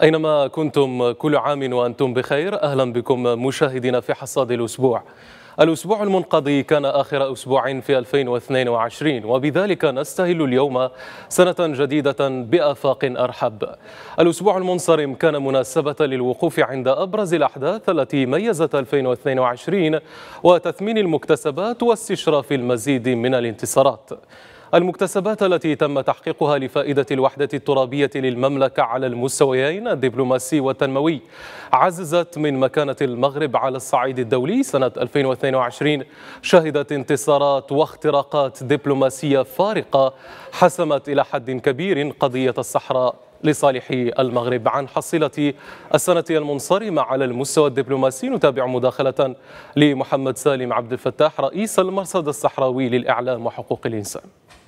أينما كنتم كل عام وأنتم بخير. أهلا بكم مشاهدينا في حصاد الأسبوع. الأسبوع المنقضي كان آخر أسبوع في 2022، وبذلك نستهل اليوم سنة جديدة بآفاق أرحب. الأسبوع المنصرم كان مناسبة للوقوف عند أبرز الأحداث التي ميزت 2022 وتثمين المكتسبات واستشراف المزيد من الانتصارات. المكتسبات التي تم تحقيقها لفائدة الوحدة الترابية للمملكة على المستويين الدبلوماسي والتنموي عززت من مكانة المغرب على الصعيد الدولي. سنة 2022 شهدت انتصارات واختراقات دبلوماسية فارقة حسمت إلى حد كبير قضية الصحراء لصالح المغرب. عن حصيلة السنة المنصرمة على المستوى الدبلوماسي نتابع مداخلة لمحمد سالم عبد الفتاح رئيس المرصد الصحراوي للإعلام وحقوق الإنسان.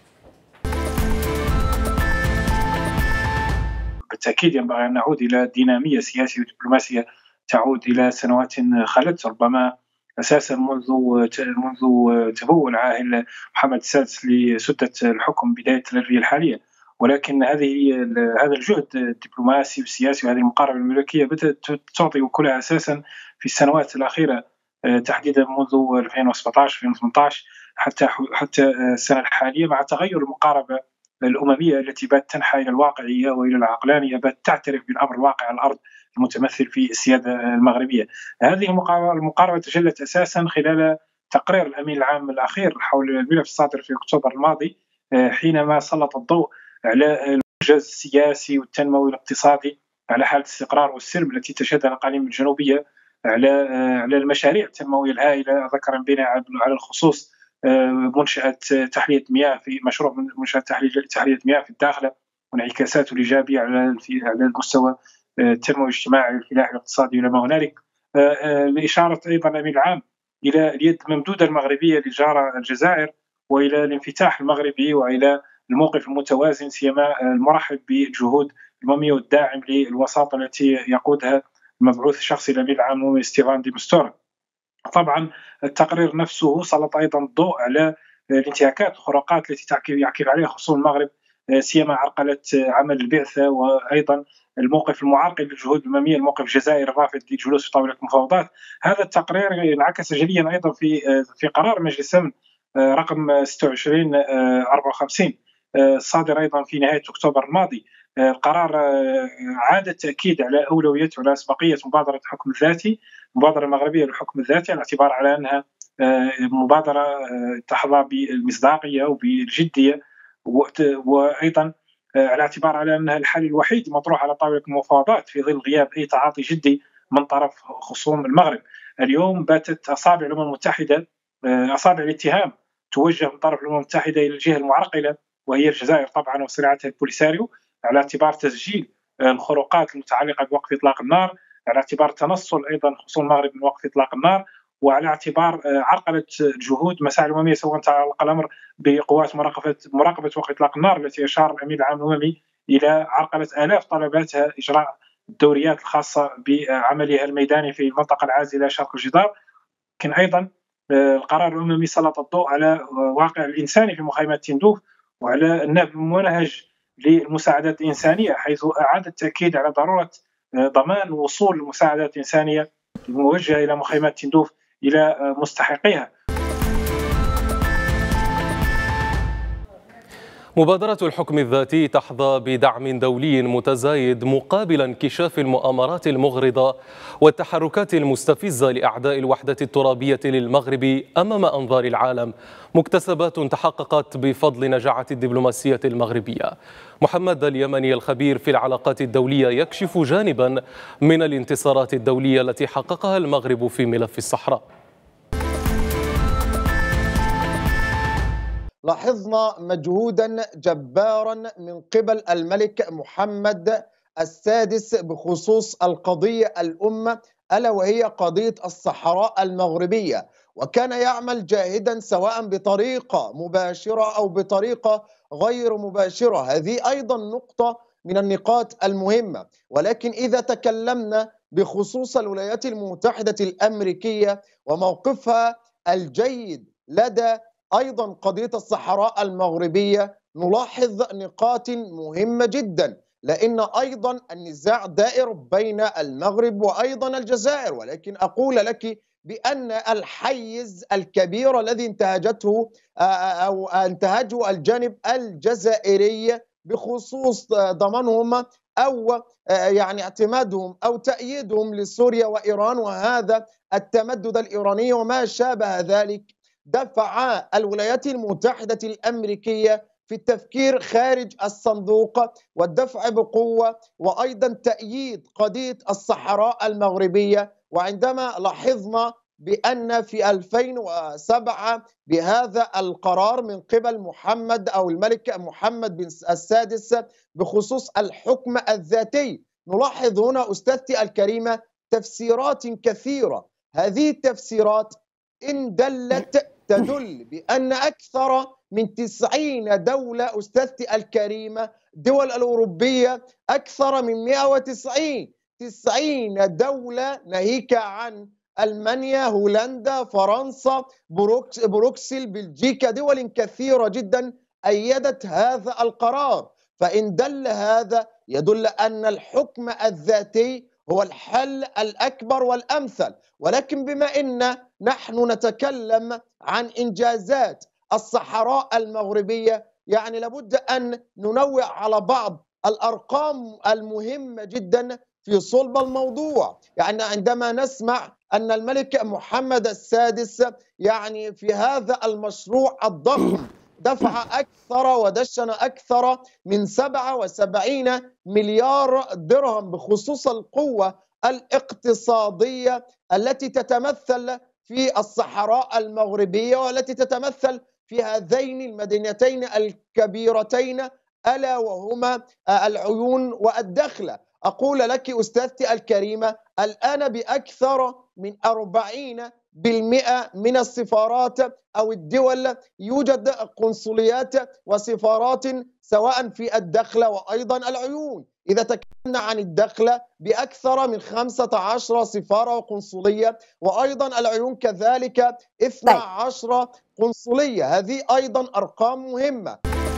بالتأكيد ينبغي أن نعود إلى دينامية سياسية ودبلوماسية تعود إلى سنوات خلت، ربما أساسا منذ تبوء العاهل محمد السادس لسدة الحكم بداية الألفية الحالية. ولكن هذا الجهد الدبلوماسي والسياسي وهذه المقاربة الملكية بدأت تعطي وكلها أساسا في السنوات الأخيرة، تحديدا منذ 2017 2018 حتى السنة الحالية، مع تغير المقاربة الأممية التي بات تنحى إلى الواقعية وإلى العقلانية، بات تعترف بالأمر الواقع على الأرض المتمثل في السيادة المغربية. هذه المقاربة تجلت أساسا خلال تقرير الأمين العام الأخير حول الملف الصادر في أكتوبر الماضي، حينما سلط الضوء على الإنجاز السياسي والتنموي والاقتصادي، على حالة الاستقرار والسلم التي تشهدها الأقاليم الجنوبية، على المشاريع التنموية الهائلة، ذكرا بنا على الخصوص منشأة تحلية مياه في مشروع منشأة تحلية مياه في الداخلة وانعكاساته الإيجابية على المستوى التنموي الاجتماعي والفلاحي والاقتصادي وما هنالك. لإشارة أيضا الأمين العام إلى اليد الممدودة المغربية لجارة الجزائر، وإلى الانفتاح المغربي، وإلى الموقف المتوازن، سيما المرحب بالجهود الأممية والداعم للوساطة التي يقودها المبعوث الشخصي للأمين العام ستيفان دي مستورا. طبعا التقرير نفسه سلط ايضا الضوء على الانتهاكات والخروقات التي يعكف عليها خصوم المغرب، سيما عرقله عمل البعثه، وايضا الموقف المعرقل للجهود الامميه، الموقف الجزائري الرافض للجلوس في طاوله المفاوضات. هذا التقرير انعكس جليا ايضا في قرار مجلس الامن رقم 2654 الصادر ايضا في نهايه اكتوبر الماضي. القرار عاد التاكيد على اولويه وعلى اسبقيه مبادره الحكم الذاتي، المبادره المغربيه للحكم الذاتي، على اعتبار على انها مبادره تحظى بالمصداقيه وبالجديه، وايضا على اعتبار على انها الحل الوحيد مطروح على طاوله المفاوضات في ظل غياب اي تعاطي جدي من طرف خصوم المغرب. اليوم باتت اصابع الامم المتحده، اصابع الاتهام توجه من طرف الامم المتحده الى الجهه المعرقله وهي الجزائر طبعا وصراعاتها البوليساريو، على اعتبار تسجيل الخروقات المتعلقه بوقف اطلاق النار، على اعتبار تنصل ايضا خصوم المغرب من وقف اطلاق النار، وعلى اعتبار عرقله جهود مساعي الامميه، سواء تعلق الامر بقوات مراقبه وقف اطلاق النار التي اشار الامين العام الاممي الى عرقله الاف طلباتها اجراء الدوريات الخاصه بعملها الميداني في المنطقه العازله شرق الجدار. لكن ايضا القرار الاممي سلط الضوء على واقع الانساني في مخيمات تندوف، وعلى المنهج للمساعدات الانسانيه، حيث اعاد التاكيد على ضروره ضمان وصول المساعدات الإنسانية الموجهة إلى مخيمات تندوف إلى مستحقيها. مبادرة الحكم الذاتي تحظى بدعم دولي متزايد مقابل انكشاف المؤامرات المغرضة والتحركات المستفزة لأعداء الوحدة الترابية للمغرب أمام أنظار العالم، مكتسبات تحققت بفضل نجاعة الدبلوماسية المغربية. محمد اليمني الخبير في العلاقات الدولية يكشف جانبا من الانتصارات الدولية التي حققها المغرب في ملف الصحراء. لاحظنا مجهودا جبارا من قبل الملك محمد السادس بخصوص القضية الأمة، ألا وهي قضية الصحراء المغربية، وكان يعمل جاهدا سواء بطريقة مباشرة أو بطريقة غير مباشرة. هذه أيضا نقطة من النقاط المهمة. ولكن إذا تكلمنا بخصوص الولايات المتحدة الأمريكية وموقفها الجيد لدى أيضا قضية الصحراء المغربية، نلاحظ نقاط مهمة جدا. لأن أيضا النزاع دائر بين المغرب وأيضا الجزائر، ولكن أقول لك بأن الحيز الكبير الذي انتهجته أو انتهجه الجانب الجزائري بخصوص ضمانهم أو يعني اعتمادهم أو تأييدهم لسوريا وإيران، وهذا التمدد الإيراني وما شابه ذلك، دفع الولايات المتحدة الأمريكية في التفكير خارج الصندوق والدفع بقوة، وأيضا تأييد قضية الصحراء المغربية. وعندما لاحظنا بأن في 2007 بهذا القرار من قبل محمد أو الملك محمد بن السادس بخصوص الحكم الذاتي، نلاحظ هنا أستاذتي الكريمة تفسيرات كثيرة. هذه التفسيرات إن دلت تدل بأن أكثر من 90 دولة أستاذتي الكريمة، دول الأوروبية أكثر من 190 دولة، ناهيك عن ألمانيا، هولندا، فرنسا، بروكسل، بلجيكا، دول كثيرة جدا أيدت هذا القرار. فإن دل هذا يدل أن الحكم الذاتي هو الحل الأكبر والأمثل. ولكن بما أن نحن نتكلم عن إنجازات الصحراء المغربية، يعني لابد أن ننوع على بعض الأرقام المهمة جدا في صلب الموضوع. يعني عندما نسمع أن الملك محمد السادس يعني في هذا المشروع الضخم دفع أكثر ودشن أكثر من 77 مليار درهم بخصوص القوة الاقتصادية التي تتمثل في الصحراء المغربية والتي تتمثل في هذين المدينتين الكبيرتين ألا وهما العيون والدخلة. أقول لك أستاذتي الكريمة الآن بأكثر من 40% من السفارات أو الدول يوجد قنصليات وسفارات سواء في الدخلة وأيضا العيون. إذا تكلمنا عن الدخلة بأكثر من 15 سفارة وقنصلية، وأيضا العيون كذلك 12 قنصلية. هذه أيضا أرقام مهمة.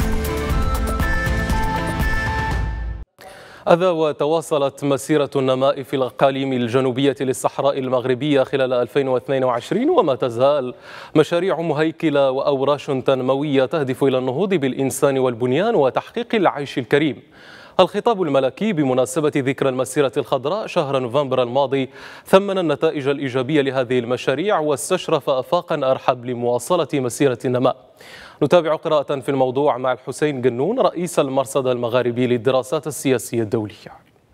هذا وتواصلت مسيرة النماء في الأقاليم الجنوبية للصحراء المغربية خلال 2022، وما تزال مشاريع مهيكلة وأوراش تنموية تهدف إلى النهوض بالإنسان والبنيان وتحقيق العيش الكريم. الخطاب الملكي بمناسبة ذكرى المسيرة الخضراء شهر نوفمبر الماضي ثمن النتائج الإيجابية لهذه المشاريع واستشرف آفاقا أرحب لمواصلة مسيرة النماء. نتابع قراءة في الموضوع مع الحسين قنون رئيس المرصد المغاربي للدراسات السياسية الدولية.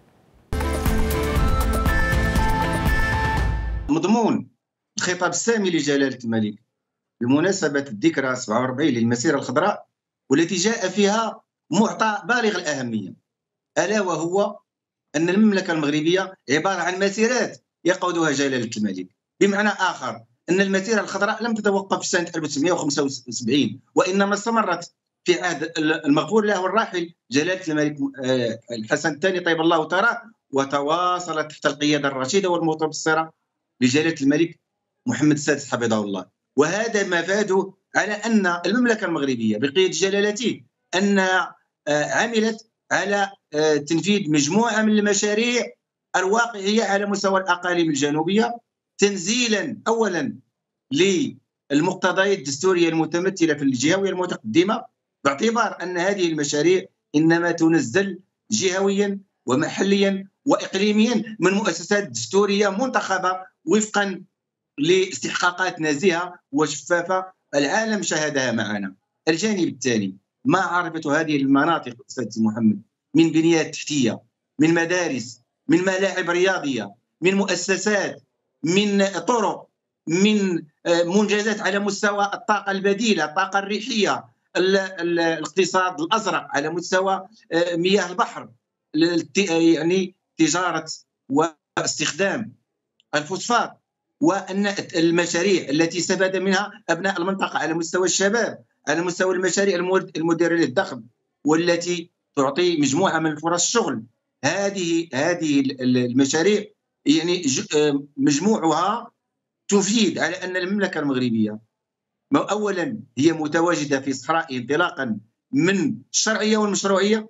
مضمون الخطاب السامي لجلالة الملك بمناسبة الذكرى 47 للمسيرة الخضراء، والتي جاء فيها معطى بالغ الأهمية، ألا وهو أن المملكة المغربية عبارة عن مسيرات يقودها جلالة الملك. بمعنى آخر أن المسيرة الخضراء لم تتوقف في سنة 1975، وإنما استمرت في عهد المغفور له الراحل جلالة الملك الحسن الثاني طيب الله ثراه، وتواصلت تحت القيادة الرشيدة والمتبصرة لجلالة الملك محمد السادس حفظه الله. وهذا مفاده على أن المملكة المغربية بقيادة جلالته أن عملت على تنفيذ مجموعة من المشاريع الواقعية على مستوى الأقاليم الجنوبية، تنزيلا أولا للمقتضيات الدستورية المتمثلة في الجهوية المتقدمة، باعتبار أن هذه المشاريع إنما تنزل جهويا ومحليا وإقليميا من مؤسسات دستورية منتخبة وفقا لاستحقاقات نزيهة وشفافة العالم شاهدها معنا. الجانب الثاني ما عرفته هذه المناطق أستاذ محمد من بنيات تحتية، من مدارس، من ملاعب رياضية، من مؤسسات، من طرق، من منجزات على مستوى الطاقة البديلة، الطاقة الريحية، الاقتصاد الأزرق على مستوى مياه البحر، يعني تجارة واستخدام الفوسفات، وأن المشاريع التي استفاد منها أبناء المنطقة على مستوى الشباب، على مستوى المشاريع المديرة للدخل والتي تعطي مجموعة من فرص الشغل. هذه المشاريع يعني مجموعها تفيد على أن المملكة المغربية أولا هي متواجدة في صحراء انطلاقا من الشرعية والمشروعية،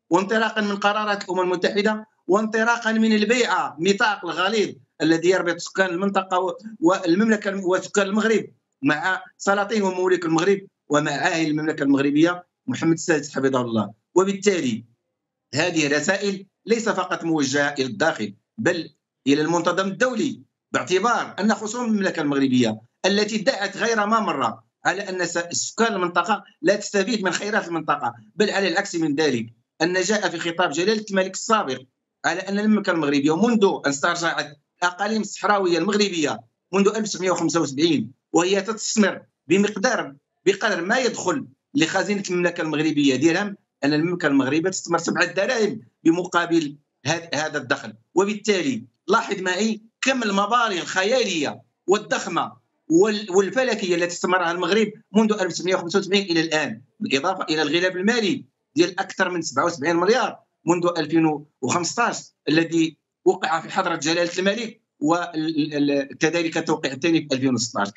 وانطلاقا من قرارات الامم المتحده، وانطلاقا من البيعه ميثاق الغليظ الذي يربط سكان المنطقه والمملكه وسكان المغرب مع سلاطين وممالك المغرب ومع عاهل المملكه المغربيه محمد السادس حفظه الله. وبالتالي هذه الرسائل ليس فقط موجهه الى الداخل بل الى المنتظم الدولي، باعتبار ان خصوم المملكه المغربيه التي ادعت غير ما مره على ان سكان المنطقه لا تستفيد من خيرات المنطقه، بل على العكس من ذلك، ان جاء في خطاب جلاله الملك السابق على ان المملكه المغربيه منذ ان استرجعت الاقاليم الصحراويه المغربيه منذ 1975 وهي تستثمر بقدر ما يدخل لخزينه المملكه المغربيه درهم، ان المملكه المغربيه تستثمر 7 دراهم بمقابل هذا الدخل. وبالتالي لاحظ معي كم المبالغ الخياليه والضخمه والفلكيه التي استثمرها المغرب منذ 1975 الى الان، بالاضافه الى الغلاف المالي ديال اكثر من 77 مليار منذ 2015 الذي وقع في حضره جلاله الملك، وكذلك التوقيع الثاني في 2016.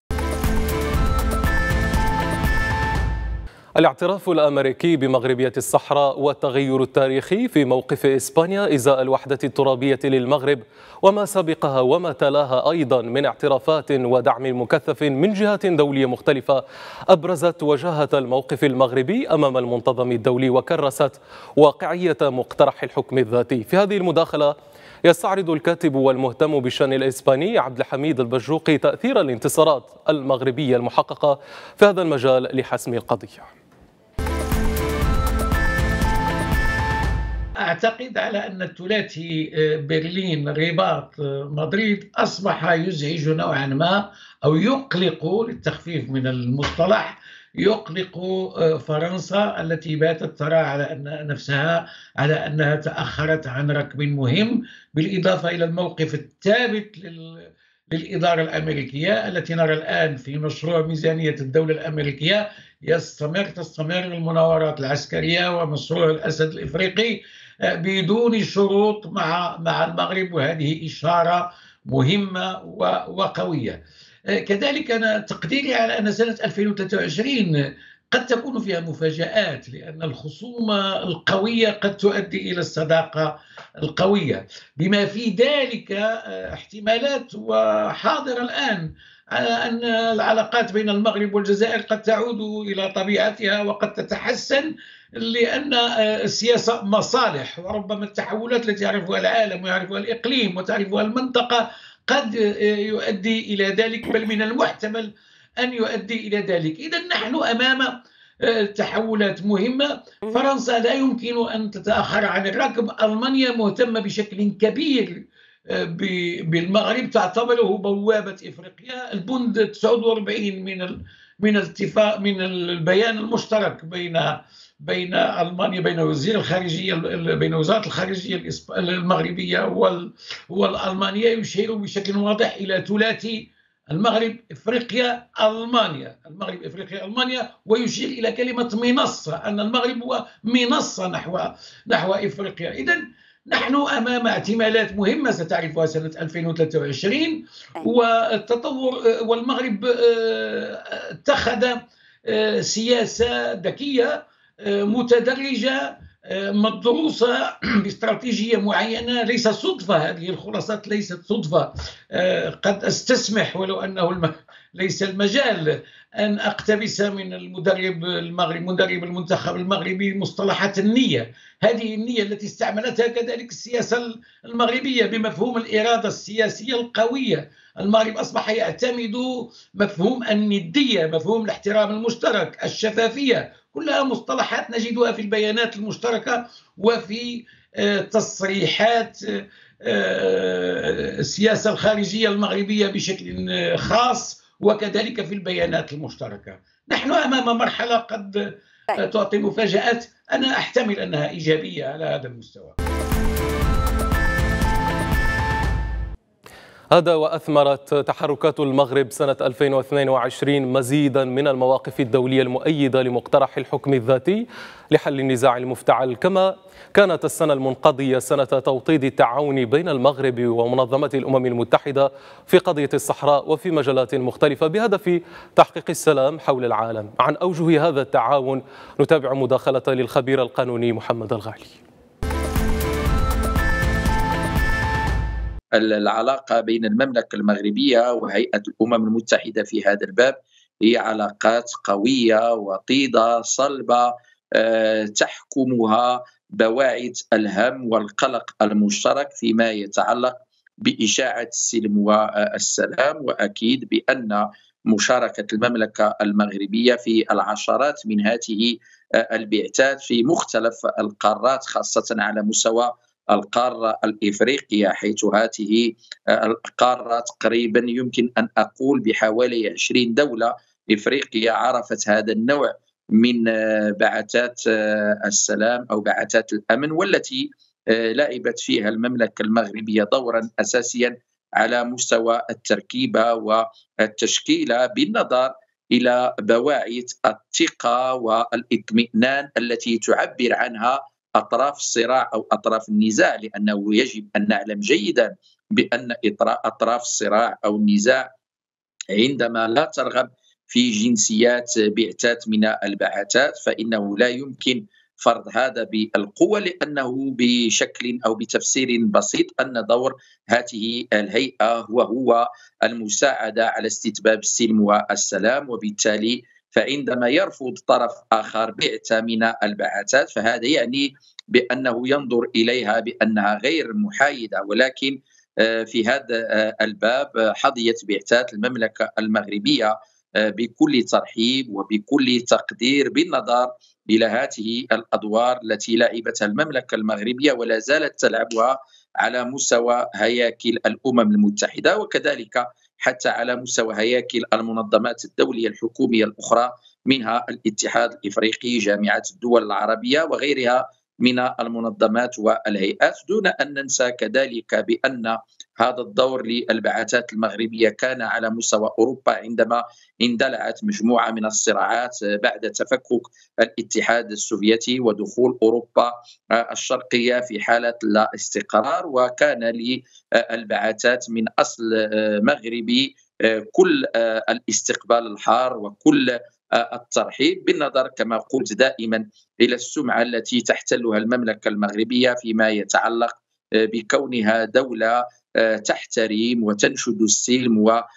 الاعتراف الأمريكي بمغربية الصحراء والتغير التاريخي في موقف إسبانيا إزاء الوحدة الترابية للمغرب وما سبقها وما تلاها أيضا من اعترافات ودعم مكثف من جهات دولية مختلفة أبرزت وجاهة الموقف المغربي أمام المنتظم الدولي وكرست واقعية مقترح الحكم الذاتي. في هذه المداخلة يستعرض الكاتب والمهتم بالشأن الإسباني عبد الحميد البجوقي تأثير الانتصارات المغربية المحققة في هذا المجال لحسم القضية. أعتقد على أن الثلاثي برلين رباط مدريد أصبح يزعج نوعا ما أو يقلق، للتخفيف من المصطلح، يقلق فرنسا التي باتت ترى على أن نفسها على أنها تأخرت عن ركب مهم، بالإضافة إلى الموقف الثابت للإدارة الأمريكية التي نرى الآن في مشروع ميزانية الدولة الأمريكية تستمر المناورات العسكرية ومشروع الأسد الإفريقي بدون شروط مع المغرب، وهذه إشارة مهمة وقوية. كذلك أنا تقديري على أن سنة 2023 قد تكون فيها مفاجآت، لأن الخصومة القوية قد تؤدي إلى الصداقة القوية، بما في ذلك احتمالات وحاضرة الآن على أن العلاقات بين المغرب والجزائر قد تعود إلى طبيعتها وقد تتحسن، لأن السياسة مصالح، وربما التحولات التي يعرفها العالم ويعرفها الإقليم وتعرفها المنطقة قد يؤدي إلى ذلك، بل من المحتمل أن يؤدي إلى ذلك. إذن نحن أمام تحولات مهمة. فرنسا لا يمكن أن تتأخر عن الركب. ألمانيا مهتمة بشكل كبير بالمغرب، تعتبره بوابة إفريقيا. البند 49 من الاتفاق، من البيان المشترك بين ألمانيا، بين وزارة الخارجية المغربية والألمانية، يشير بشكل واضح إلى ثلاثي المغرب إفريقيا ألمانيا، المغرب إفريقيا ألمانيا، ويشير إلى كلمة منصة، أن المغرب هو منصة نحو إفريقيا. إذن نحن أمام احتمالات مهمة ستعرفها سنة 2023 والتطور. والمغرب اتخذ سياسة ذكية متدرجة مدروسة باستراتيجية معينة. ليس صدفة، هذه الخلاصات ليست صدفة. قد أستسمح ولو أنه ليس المجال أن أقتبس من مدرب المنتخب المغربي مصطلحات النية. هذه النية التي استعملتها كذلك السياسة المغربية بمفهوم الإرادة السياسية القوية. المغرب أصبح يعتمد مفهوم الندية، مفهوم الاحترام المشترك، الشفافية، كلها مصطلحات نجدها في البيانات المشتركة وفي تصريحات السياسة الخارجية المغربية بشكل خاص، وكذلك في البيانات المشتركة. نحن أمام مرحلة قد تعطي مفاجآت، أنا أحتمل أنها إيجابية على هذا المستوى. هذا وأثمرت تحركات المغرب سنة 2022 مزيدا من المواقف الدولية المؤيدة لمقترح الحكم الذاتي لحل النزاع المفتعل، كما كانت السنة المنقضية سنة توطيد التعاون بين المغرب ومنظمة الأمم المتحدة في قضية الصحراء وفي مجالات مختلفة بهدف تحقيق السلام حول العالم. عن أوجه هذا التعاون نتابع مداخلة للخبير القانوني محمد الغالي. العلاقة بين المملكة المغربية وهيئة الأمم المتحدة في هذا الباب هي علاقات قوية وطيدة صلبة، تحكمها بواعث الهم والقلق المشترك فيما يتعلق بإشاعة السلم والسلام. وأكيد بأن مشاركة المملكة المغربية في العشرات من هذه البعثات في مختلف القارات، خاصة على مستوى القارة الإفريقية، حيث هذه القارة تقريبا يمكن أن أقول بحوالي 20 دولة إفريقية عرفت هذا النوع من بعثات السلام أو بعثات الأمن، والتي لعبت فيها المملكة المغربية دورا أساسيا على مستوى التركيبة والتشكيلة، بالنظر إلى بواعث الثقة والاطمئنان التي تعبر عنها أطراف الصراع أو أطراف النزاع، لأنه يجب أن نعلم جيدا بأن أطراف الصراع أو النزاع عندما لا ترغب في جنسيات بعثات من البعثات فإنه لا يمكن فرض هذا بالقوة، لأنه بشكل أو بتفسير بسيط أن دور هذه الهيئة هو المساعدة على استتباب السلم والسلام. وبالتالي فعندما يرفض طرف آخر بعثة من البعثات فهذا يعني بأنه ينظر إليها بأنها غير محايدة. ولكن في هذا الباب حظيت بعثات المملكة المغربية بكل ترحيب وبكل تقدير، بالنظر إلى هذه الأدوار التي لعبتها المملكة المغربية ولا زالت تلعبها على مستوى هياكل الأمم المتحدة، وكذلك حتى على مستوى هياكل المنظمات الدولية الحكومية الأخرى، منها الاتحاد الإفريقي، جامعة الدول العربية وغيرها من المنظمات والهيئات. دون أن ننسى كذلك بأن هذا الدور للبعثات المغربية كان على مستوى أوروبا عندما اندلعت مجموعة من الصراعات بعد تفكك الاتحاد السوفيتي ودخول أوروبا الشرقية في حالة لا استقرار، وكان للبعثات من أصل مغربي كل الاستقبال الحار وكل الترحيب، بالنظر كما قلت دائما إلى السمعة التي تحتلها المملكة المغربية فيما يتعلق بكونها دولة تحترم وتنشد السلم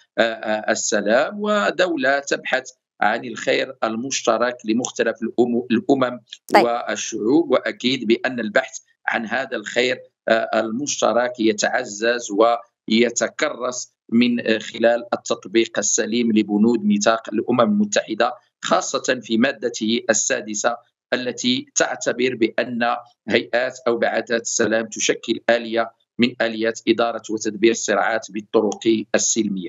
والسلام، ودولة تبحث عن الخير المشترك لمختلف الأمم والشعوب. وأكيد بأن البحث عن هذا الخير المشترك يتعزز ويتكرس من خلال التطبيق السليم لبنود ميثاق الأمم المتحدة، خاصة في مادته السادسة التي تعتبر بأن هيئات أو بعثات السلام تشكل آلية من آليات إدارة وتدبير الصراعات بالطرق السلمية.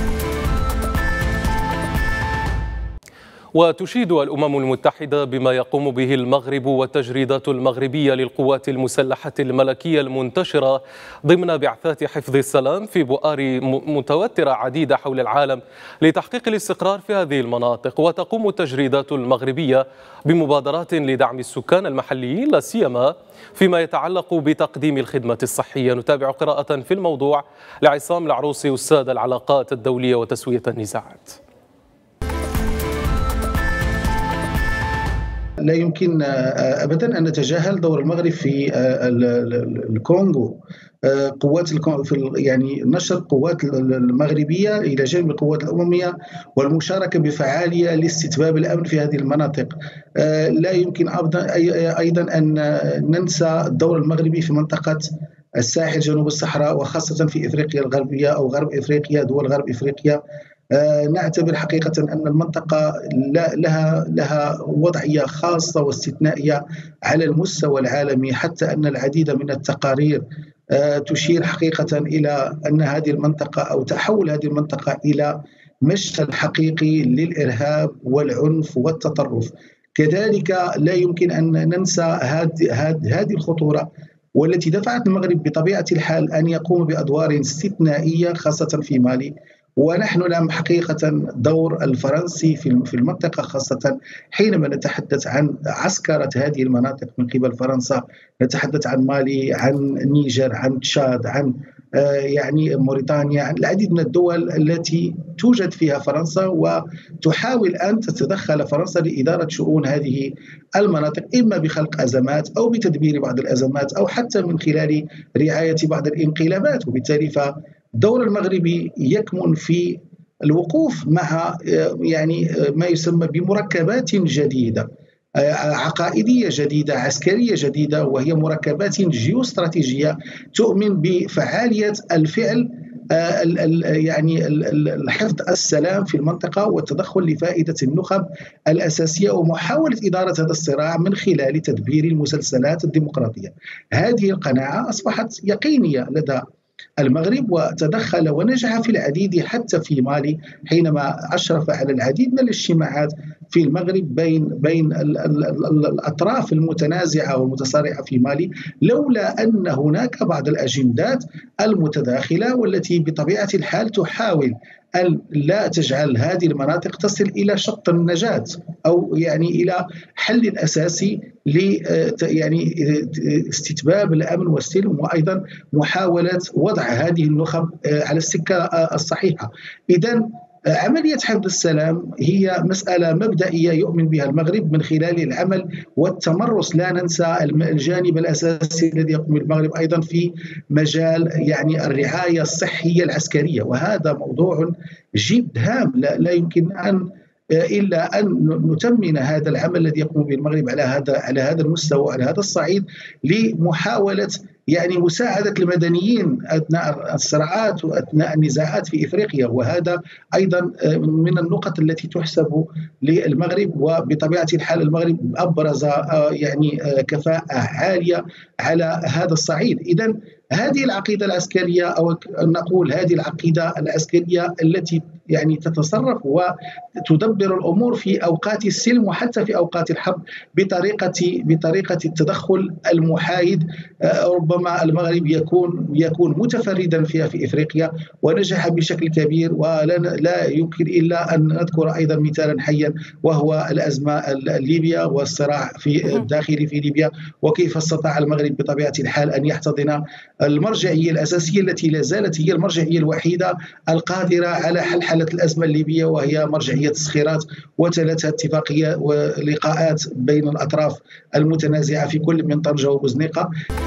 وتشيد الأمم المتحدة بما يقوم به المغرب والتجريدات المغربية للقوات المسلحة الملكية المنتشرة ضمن بعثات حفظ السلام في بؤار متوترة عديدة حول العالم لتحقيق الاستقرار في هذه المناطق. وتقوم التجريدات المغربية بمبادرات لدعم السكان المحليين لا سيما فيما يتعلق بتقديم الخدمة الصحية. نتابع قراءة في الموضوع لعصام العروسي أستاذ العلاقات الدولية وتسوية النزاعات. لا يمكن أبدا أن نتجاهل دور المغرب في الكونغو. قوات يعني نشر القوات المغربية إلى جانب القوات الأممية والمشاركة بفعالية لاستتباب الأمن في هذه المناطق. لا يمكن أيضا أن ننسى الدور المغربي في منطقة الساحل جنوب الصحراء، وخاصة في إفريقيا الغربية أو غرب إفريقيا، دول غرب إفريقيا. نعتبر حقيقة أن المنطقة لها وضعية خاصة واستثنائية على المستوى العالمي، حتى أن العديد من التقارير تشير حقيقة إلى أن هذه المنطقة أو تحول هذه المنطقة إلى مشهد حقيقي للإرهاب والعنف والتطرف. كذلك لا يمكن أن ننسى هذه الخطورة والتي دفعت المغرب بطبيعة الحال أن يقوم بأدوار استثنائية خاصة في مالي. ونحن نعلم حقيقة دور الفرنسي في المنطقة، خاصة حينما نتحدث عن عسكرة هذه المناطق من قبل فرنسا. نتحدث عن مالي، عن النيجر، عن تشاد، عن يعني موريتانيا، العديد من الدول التي توجد فيها فرنسا، وتحاول أن تتدخل فرنسا لإدارة شؤون هذه المناطق، إما بخلق أزمات أو بتدبير بعض الأزمات أو حتى من خلال رعاية بعض الانقلابات. وبالتالي فالدور المغربي يكمن في الوقوف مع يعني ما يسمى بمركبات جديدة، عقائدية جديدة، عسكرية جديدة، وهي مركبات جيوستراتيجية تؤمن بفعالية الفعل، يعني الحفظ السلام في المنطقة والتدخل لفائدة النخب الأساسية ومحاولة إدارة هذا الصراع من خلال تدبير المسلسلات الديمقراطية. هذه القناعة أصبحت يقينية لدى المغرب، وتدخل ونجح في العديد حتى في مالي، حينما أشرف على العديد من الاجتماعات في المغرب بين الأطراف المتنازعة والمتصارعة في مالي، لولا أن هناك بعض الأجندات المتداخلة والتي بطبيعة الحال تحاول أن لا تجعل هذه المناطق تصل إلى شط النجاة أو يعني إلى حل أساسي يعني استتباب الأمن والسلم، وأيضا محاولة وضع هذه النخب على السكة الصحيحة. إذن عملية حفظ السلام هي مسألة مبدئية يؤمن بها المغرب من خلال العمل والتمرس. لا ننسى الجانب الأساسي الذي يقوم المغرب أيضا في مجال يعني الرعاية الصحية العسكرية، وهذا موضوع جد هام لا يمكن إلا أن نتمن هذا العمل الذي يقوم به المغرب على هذا المستوى، على هذا الصعيد، لمحاولة يعني مساعدة المدنيين أثناء الصراعات وأثناء النزاعات في إفريقيا. وهذا أيضا من النقط التي تحسب للمغرب، وبطبيعة الحال المغرب أبرز يعني كفاءة عالية على هذا الصعيد. إذن هذه العقيدة العسكرية، أو نقول هذه العقيدة العسكرية التي يعني تتصرف وتدبر الأمور في أوقات السلم وحتى في أوقات الحرب بطريقة التدخل المحايد، ربما المغرب يكون متفردا فيها في إفريقيا ونجح بشكل كبير. ولا يمكن إلا أن نذكر أيضا مثالا حيا، وهو الأزمة الليبية والصراع في الداخل في ليبيا، وكيف استطاع المغرب بطبيعة الحال أن يحتضن المرجعية الأساسية التي لا زالت هي المرجعية الوحيدة القادرة على حل الأزمة الليبية، وهي مرجعية الصخيرات، وتلتها اتفاقية ولقاءات بين الأطراف المتنازعة في كل من طنجة وبوزنيقة.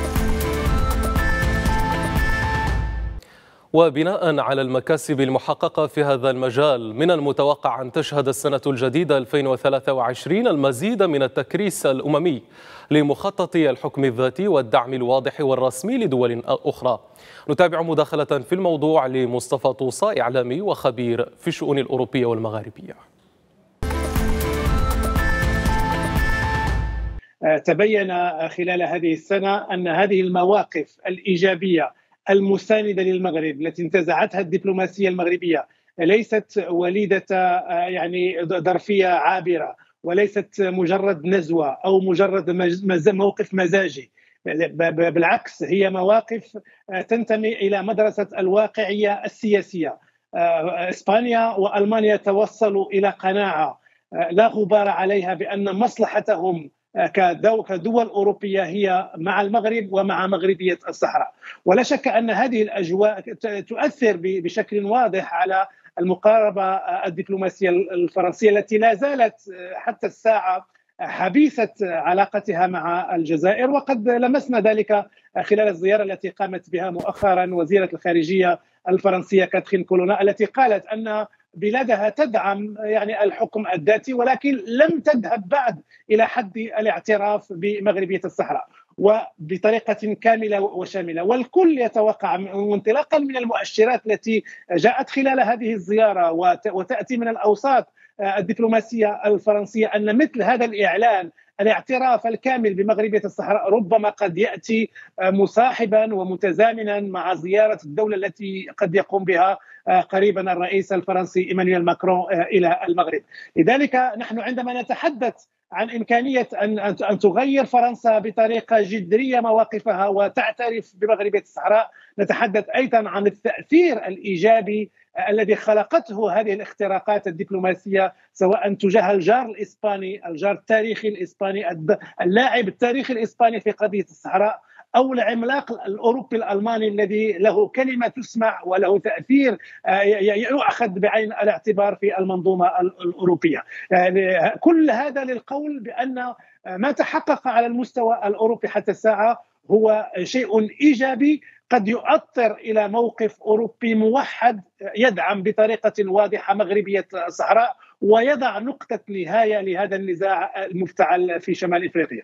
وبناء على المكاسب المحققة في هذا المجال، من المتوقع أن تشهد السنة الجديدة 2023 المزيد من التكريس الأممي لمخطط الحكم الذاتي والدعم الواضح والرسمي لدول أخرى. نتابع مداخلة في الموضوع لمصطفى طوسة، إعلامي وخبير في الشؤون الأوروبية والمغاربية. تبين خلال هذه السنة أن هذه المواقف الإيجابية المساندة للمغرب التي انتزعتها الدبلوماسية المغربية ليست وليدة يعني ظرفية عابرة، وليست مجرد نزوة أو مجرد موقف مزاجي، بالعكس هي مواقف تنتمي إلى مدرسة الواقعية السياسية. إسبانيا وألمانيا توصلوا إلى قناعة لا غبار عليها بأن مصلحتهم كدول أوروبية هي مع المغرب ومع مغربية الصحراء. ولا شك أن هذه الأجواء تؤثر بشكل واضح على المقاربة الدبلوماسية الفرنسية التي لا زالت حتى الساعة حبيسة علاقتها مع الجزائر. وقد لمسنا ذلك خلال الزيارة التي قامت بها مؤخرا وزيرة الخارجية الفرنسية كاترين كولونا، التي قالت أن بلادها تدعم يعني الحكم الذاتي، ولكن لم تذهب بعد إلى حد الاعتراف بمغربية الصحراء وبطريقة كاملة وشاملة. والكل يتوقع انطلاقا من المؤشرات التي جاءت خلال هذه الزيارة وتأتي من الأوساط الدبلوماسية الفرنسية أن مثل هذا الإعلان الاعتراف الكامل بمغربية الصحراء ربما قد يأتي مصاحبا ومتزامنا مع زيارة الدولة التي قد يقوم بها قريبا الرئيس الفرنسي إيمانويل ماكرون إلى المغرب. لذلك نحن عندما نتحدث عن إمكانية أن تغير فرنسا بطريقة جذرية مواقفها وتعترف بمغربية الصحراء، نتحدث أيضا عن التأثير الإيجابي الذي خلقته هذه الاختراقات الدبلوماسية، سواء تجاه الجار الإسباني، الجار التاريخي الإسباني، اللاعب التاريخي الإسباني في قضية الصحراء، أو العملاق الأوروبي الألماني الذي له كلمة تسمع وله تأثير يؤخذ بعين الاعتبار في المنظومة الأوروبية. يعني كل هذا للقول بأن ما تحقق على المستوى الأوروبي حتى الساعة هو شيء إيجابي قد يؤثر إلى موقف أوروبي موحد يدعم بطريقة واضحة مغربية الصحراء ويضع نقطة نهاية لهذا النزاع المفتعل في شمال إفريقيا.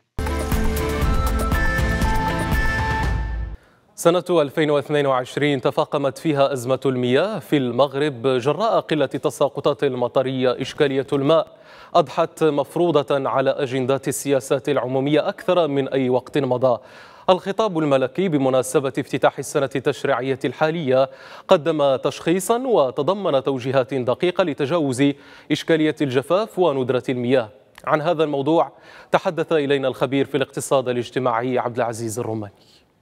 سنة 2022 تفاقمت فيها أزمة المياه في المغرب جراء قلة التساقطات المطرية. إشكالية الماء أضحت مفروضة على أجندات السياسات العمومية أكثر من أي وقت مضى. الخطاب الملكي بمناسبة افتتاح السنة التشريعية الحالية قدم تشخيصا وتضمن توجيهات دقيقة لتجاوز إشكالية الجفاف وندرة المياه. عن هذا الموضوع تحدث إلينا الخبير في الاقتصاد الاجتماعي عبد العزيز الرماني.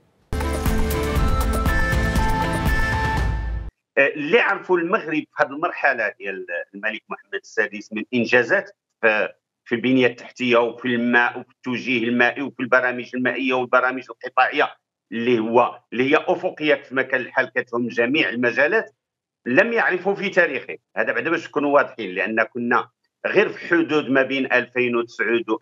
اللي عرفوا المغرب في هذه المرحله ديال الملك محمد السادس من انجازات في البنيه التحتيه وفي الماء وفي التوجيه المائي وفي البرامج المائيه والبرامج القطاعيه اللي هي افقيه كما كان الحال كتهم جميع المجالات، لم يعرفوا في تاريخه. هذا بعد باش نكونوا واضحين، لان كنا غير في حدود ما بين 2009 و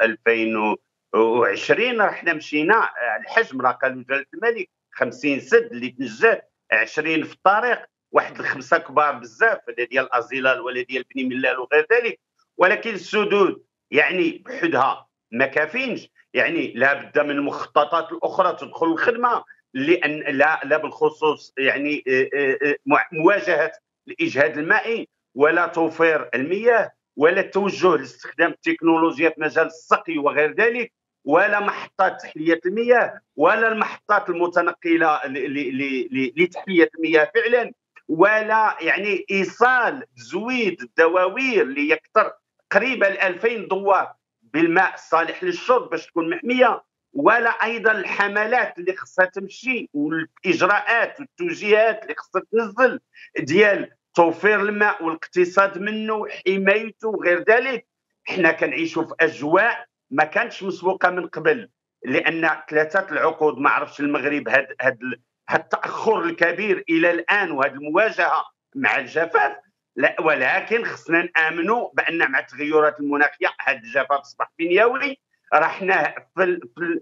2020 رحنا مشينا الحجم، راه قالوا جلاله الملك 50 سد اللي تنجات، 20 في الطريق، واحد الخمسه كبار بزاف ديال الازلال ولا ديال بني ملال وغير ذلك. ولكن السدود يعني بحدها ما كافينش، يعني لابد من المخططات الاخرى تدخل الخدمه، لان لا بالخصوص يعني مواجهه الاجهاد المائي ولا توفير المياه ولا التوجه لاستخدام التكنولوجيا في مجال السقي وغير ذلك، ولا محطات تحليه المياه ولا المحطات المتنقله لتحليه المياه فعلا، ولا يعني ايصال زويد الدواوير اللي يكثر قريبه ل 2000 دوار بالماء الصالح للشرب باش تكون محميه، ولا ايضا الحملات اللي خصها تمشي والاجراءات والتوجيهات اللي خصها تنزل ديال توفير الماء والاقتصاد منه وحمايته وغير ذلك. احنا كنعيشوا في اجواء ما كانتش مسبوقه من قبل، لان 3 العقود ما عرفش المغرب هاد التاخر الكبير الى الان وهذه المواجهه مع الجفاف. لا، ولكن خصنا نامنوا بان مع التغيرات المناخيه هذا الجفاف اصبح بنيوي. رحنا في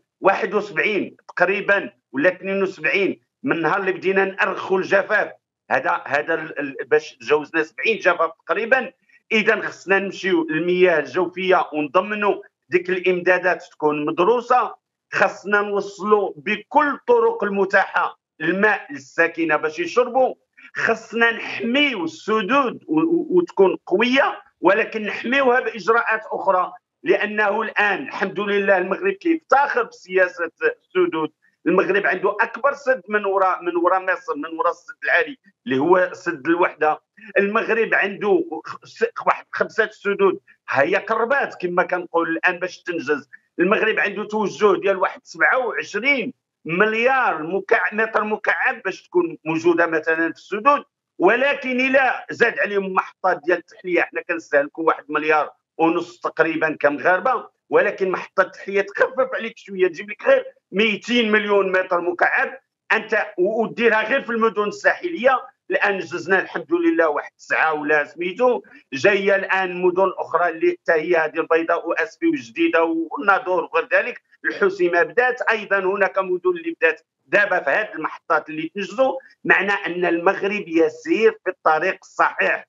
71 تقريبا ولا 72 من النهار اللي بدينا نأرخوا الجفاف، هذا باش تجاوزنا 70 جفاف تقريبا. اذا خصنا نمشيو للمياه الجوفيه ونضمنوا ديك الامدادات تكون مدروسه. خصنا نوصلوا بكل الطرق المتاحه الماء للساكنه باش يشربوا. خصنا نحميو السدود وتكون قويه، ولكن نحميوها باجراءات اخرى، لانه الان الحمد لله المغرب كيفتخر بسياسه السدود. المغرب عنده اكبر سد من وراء مصر، من وراء السد العالي اللي هو سد الوحده. المغرب عنده واحد 5 سدود هي قربات كما كنقول الان باش تنجز. المغرب عنده توجه ديال واحد 27 مليار متر مكعب باش تكون موجوده مثلا في السدود، ولكن الى زاد عليهم محطات ديال التحليه حنا كنستهلكوا 1.5 مليار تقريبا كمغاربه، ولكن محطه التحليه تخفف عليك شويه تجيب لك غير 200 مليون متر مكعب انت وديرها غير في المدن الساحليه. الان جزنا الحمد لله واحد 9 ولا سميتو، جايه الان مدن اخرى اللي حتى هي هذه البيضاء واسفي وجديده والناظور وغير ذلك. الحسيمه بدات ايضا، هناك مدن اللي بدات دابا في هذه المحطات اللي تنجزوا، معنى ان المغرب يسير في الطريق الصحيح.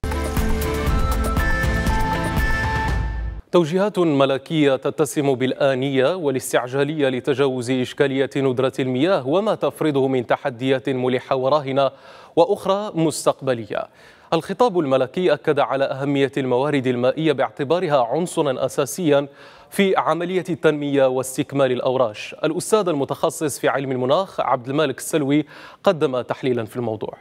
توجيهات ملكية تتسم بالآنية والاستعجالية لتجاوز إشكالية ندرة المياه وما تفرضه من تحديات ملحة وراهنة وأخرى مستقبلية. الخطاب الملكي أكد على أهمية الموارد المائية باعتبارها عنصرا أساسيا في عملية التنمية واستكمال الأوراش. الأستاذ المتخصص في علم المناخ عبد المالك السلوي قدم تحليلا في الموضوع.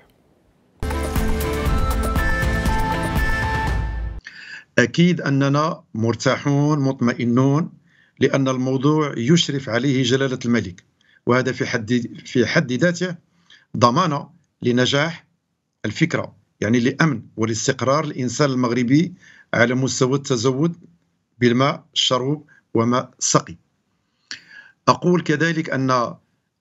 أكيد أننا مرتاحون مطمئنون لأن الموضوع يشرف عليه جلالة الملك، وهذا في حد ذاته ضمانة لنجاح الفكرة، يعني لأمن والاستقرار الإنسان المغربي على مستوى التزود بالماء الشروب وماء السقي. أقول كذلك أن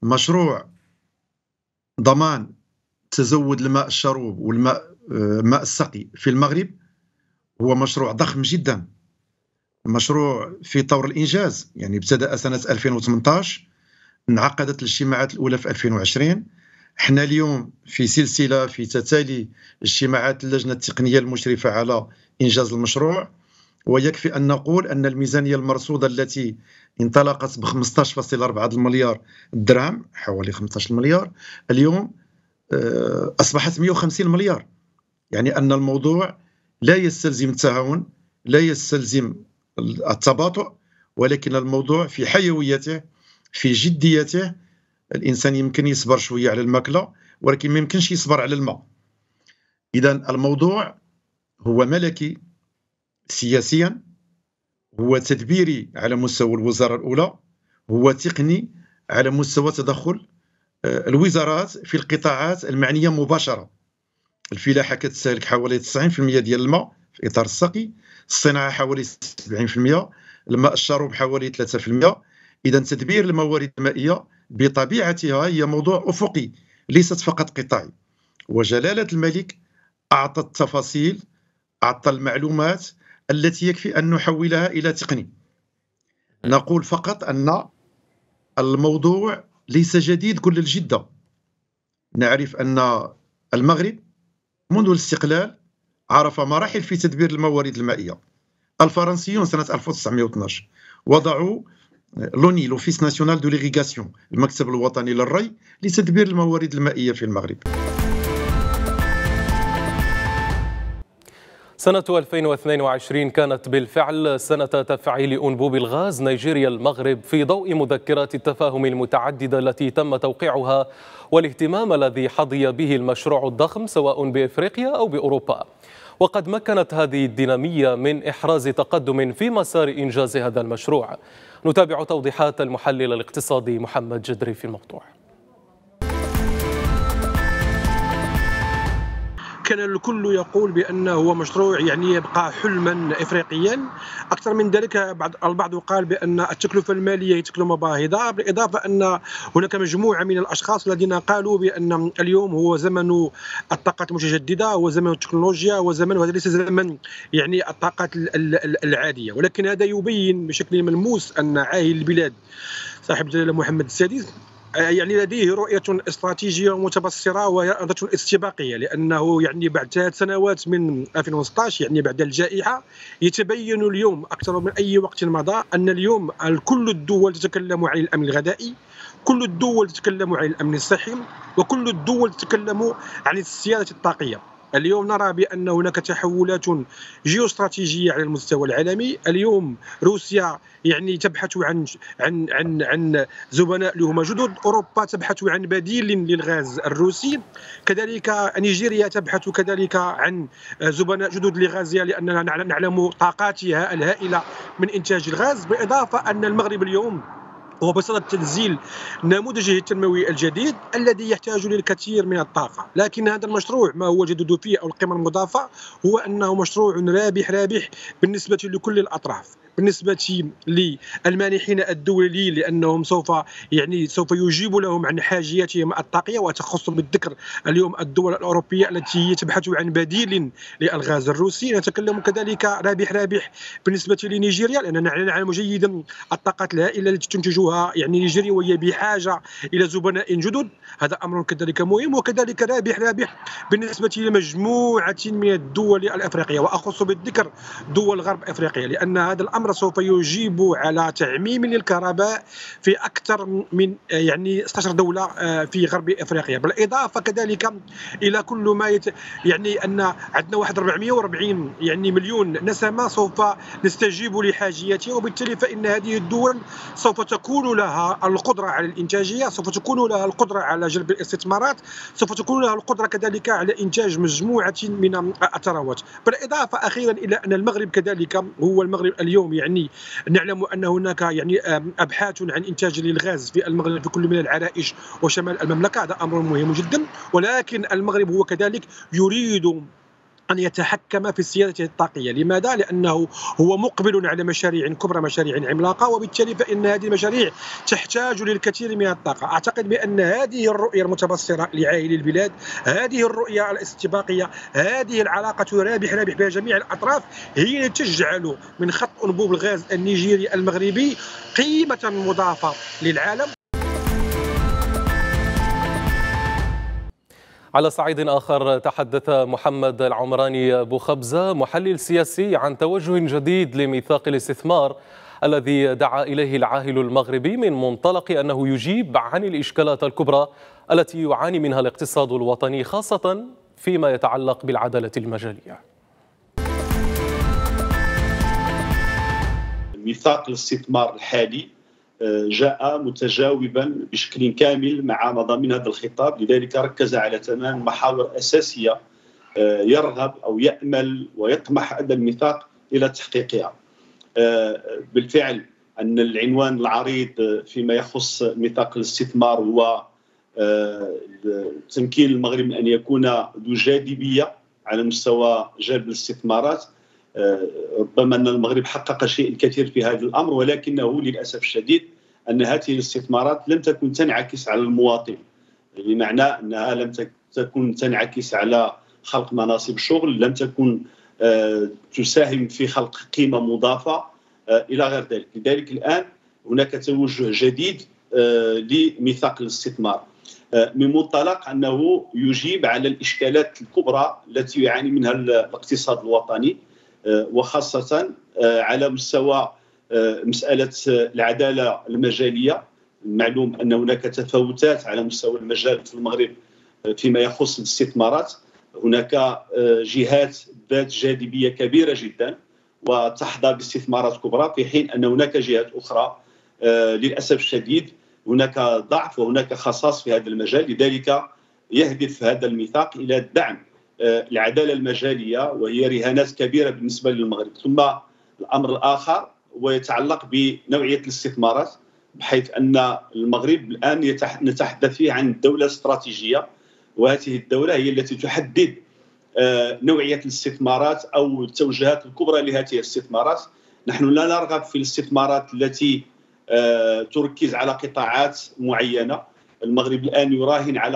مشروع ضمان تزود الماء الشروب والماء ماء السقي في المغرب هو مشروع ضخم جدا، مشروع في طور الإنجاز. يعني ابتدأ سنة 2018، انعقدت الاجتماعات الأولى في 2020. احنا اليوم في سلسلة في تتالي اجتماعات اللجنة التقنية المشرفة على إنجاز المشروع، ويكفي أن نقول أن الميزانية المرصودة التي انطلقت ب 15.4 مليار درهم، حوالي 15 مليار، اليوم أصبحت 150 مليار. يعني أن الموضوع لا يستلزم التهاون، لا يستلزم التباطؤ، ولكن الموضوع في حيويته، في جديته. الإنسان يمكن يصبر شوية على الماكلة، ولكن ما يمكنش يصبر على الماء. إذن الموضوع هو ملكي سياسيا، هو تدبيري على مستوى الوزارة الأولى، هو تقني على مستوى تدخل الوزارات في القطاعات المعنية مباشرة. الفلاحة كتستهلك حوالي 90% ديال الماء في إطار السقي، الصناعة حوالي 70%، الماء الشروب حوالي 3%. إذا تدبير الموارد المائية بطبيعتها هي موضوع أفقي ليست فقط قطاعي، وجلالة الملك أعطى التفاصيل، أعطى المعلومات التي يكفي أن نحولها إلى تقني. نقول فقط أن الموضوع ليس جديد كل الجدة. نعرف أن المغرب منذ الاستقلال عرف مراحل في تدبير الموارد المائية. الفرنسيون سنة 1912 وضعوا لوني لوفيس ناسيونال دو ليغيغاسيون، المكتب الوطني للري، لتدبير الموارد المائية في المغرب. سنة 2022 كانت بالفعل سنة تفعيل أنبوب الغاز نيجيريا المغرب في ضوء مذكرات التفاهم المتعددة التي تم توقيعها والاهتمام الذي حظي به المشروع الضخم سواء بإفريقيا أو بأوروبا. وقد مكنت هذه الدينامية من إحراز تقدم في مسار إنجاز هذا المشروع. نتابع توضيحات المحلل الاقتصادي محمد جدري في الموضوع. كان الكل يقول بأنه هو مشروع يعني يبقى حلما إفريقيا. أكثر من ذلك البعض قال بأن التكلفة المالية هي تكلفة باهظة، بالإضافة أن هناك مجموعة من الأشخاص الذين قالوا بأن اليوم هو زمن الطاقات المتجددة، هو زمن التكنولوجيا، وزمن وهذا ليس زمن يعني الطاقات العادية. ولكن هذا يبين بشكل ملموس أن عاهل البلاد صاحب الجلالة محمد السادس يعني لديه رؤية استراتيجية متبصرة وإرادة استباقية، لأنه يعني بعد 3 سنوات من 2016 يعني بعد الجائحة يتبين اليوم أكثر من أي وقت مضى أن اليوم كل الدول تتكلم عن الأمن الغذائي، كل الدول تتكلم عن الأمن الصحي، وكل الدول تتكلم عن السيادة الطاقية. اليوم نرى بأن هناك تحولات جيوستراتيجية على المستوى العالمي. اليوم روسيا يعني تبحث عن زبناء لهم جدد، أوروبا تبحث عن بديل للغاز الروسي، كذلك نيجيريا تبحث كذلك عن زبناء جدد لغازها لأننا نعلم طاقاتها الهائلة من إنتاج الغاز. بالإضافة أن المغرب اليوم هو بصدد تنزيل نموذجه التنموي الجديد الذي يحتاج للكثير من الطاقة. لكن هذا المشروع ما هو جدد فيه أو القيمة المضافة هو أنه مشروع رابح بالنسبة لكل الأطراف، بالنسبة للمانحين الدولي لأنهم سوف يجيب لهم عن حاجياتهم الطاقية، وتخص بالذكر اليوم الدول الأوروبية التي تبحث عن بديل للغاز الروسي. نتكلم كذلك رابح بالنسبة لنيجيريا لأننا نعلم جيدا الطاقات الهائلة التي تنتجها يعني نيجيريا وهي بحاجة إلى زبناء جدد، هذا أمر كذلك مهم. وكذلك رابح بالنسبة لمجموعة من الدول الأفريقية وأخص بالذكر دول غرب أفريقيا، لأن هذا الأمر سوف يجيب على تعميم للكهرباء في أكثر من يعني 16 دولة في غرب أفريقيا، بالإضافة كذلك إلى كل ما يعني أن عندنا واحد 440 يعني مليون نسمة سوف نستجيب لحاجياتها، وبالتالي فإن هذه الدول سوف تكون لها القدرة على الإنتاجية، سوف تكون لها القدرة على جلب الاستثمارات، سوف تكون لها القدرة كذلك على إنتاج مجموعة من الثروات. بالإضافة أخيرا إلى أن المغرب كذلك هو المغرب اليوم يعني نعلم أن هناك يعني أبحاث عن إنتاج للغاز في المغرب في كل من العرائش وشمال المملكة، هذا أمر مهم جدا. ولكن المغرب هو كذلك يريد أن يتحكم في سيادته الطاقية. لماذا؟ لأنه هو مقبل على مشاريع كبرى، مشاريع عملاقة، وبالتالي فإن هذه المشاريع تحتاج للكثير من الطاقة. أعتقد بأن هذه الرؤية المتبصرة لعائل البلاد، هذه الرؤية الاستباقية، هذه العلاقة رابح بين جميع الأطراف هي التي تجعل من خط أنبوب الغاز النيجيري المغربي قيمة مضافة للعالم. على صعيد آخر، تحدث محمد العمراني أبو خبزة محلل سياسي عن توجه جديد لميثاق الاستثمار الذي دعا إليه العاهل المغربي من منطلق أنه يجيب عن الإشكالات الكبرى التي يعاني منها الاقتصاد الوطني، خاصة فيما يتعلق بالعدالة المجالية. ميثاق الاستثمار الحالي جاء متجاوبا بشكل كامل مع مضامين هذا الخطاب، لذلك ركز على 8 محاور أساسية يرغب أو يأمل ويطمح هذا الميثاق إلى تحقيقها. بالفعل أن العنوان العريض فيما يخص ميثاق الاستثمار هو تمكين المغرب من أن يكون ذو جاذبية على مستوى جلب الاستثمارات. ربما أن المغرب حقق شيء الكثير في هذا الأمر، ولكنه للأسف الشديد أن هذه الاستثمارات لم تكن تنعكس على المواطن، بمعنى أنها لم تكن تنعكس على خلق مناصب شغل، لم تكن تساهم في خلق قيمة مضافة إلى غير ذلك. لذلك الآن هناك توجه جديد لميثاق الاستثمار من منطلق أنه يجيب على الإشكالات الكبرى التي يعاني منها الاقتصاد الوطني، وخاصة على مستوى مسألة العدالة المجالية. معلوم أن هناك تفاوتات على مستوى المجال في المغرب فيما يخص الاستثمارات. هناك جهات ذات جاذبية كبيرة جدا وتحظى باستثمارات كبرى، في حين أن هناك جهات أخرى للأسف الشديد هناك ضعف وهناك خصاص في هذا المجال. لذلك يهدف هذا الميثاق إلى دعم العدالة المجالية، وهي رهانات كبيرة بالنسبة للمغرب. ثم الأمر الآخر ويتعلق بنوعية الاستثمارات، بحيث أن المغرب الآن نتحدث فيه عن دولة استراتيجية، وهذه الدولة هي التي تحدد نوعية الاستثمارات أو التوجهات الكبرى لهذه الاستثمارات. نحن لا نرغب في الاستثمارات التي تركز على قطاعات معينة. المغرب الآن يراهن على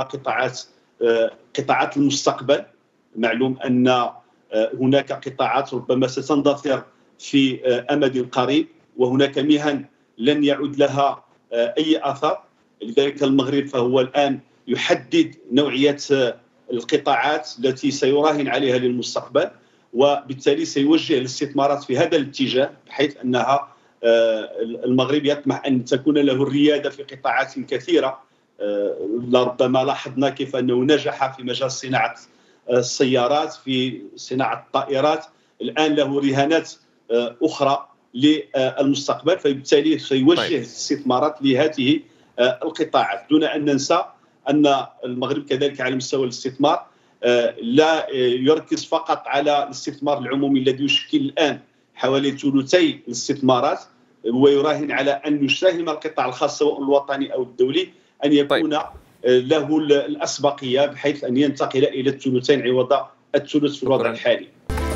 قطاعات المستقبل. معلوم أن هناك قطاعات ربما ستندثر في أمد قريب، وهناك مهن لن يعود لها أي أثر. لذلك المغرب فهو الآن يحدد نوعية القطاعات التي سيراهن عليها للمستقبل، وبالتالي سيوجه الاستثمارات في هذا الاتجاه، بحيث أنها المغرب يطمح أن تكون له الريادة في قطاعات كثيرة. ربما لاحظنا كيف أنه نجح في مجال صناعة السيارات، في صناعة الطائرات، الآن له رهانات أخرى للمستقبل، فبالتالي سيوجه الاستثمارات لهذه القطاعات. دون أن ننسى أن المغرب كذلك على مستوى الاستثمار لا يركز فقط على الاستثمار العمومي الذي يشكل الآن حوالي ثلثي الاستثمارات، ويراهن على أن يساهم القطاع الخاص سواء الوطني أو الدولي أن يكون له الأسبقية، بحيث أن ينتقل إلى الثلثين عوض الثلث في الوضع الحالي.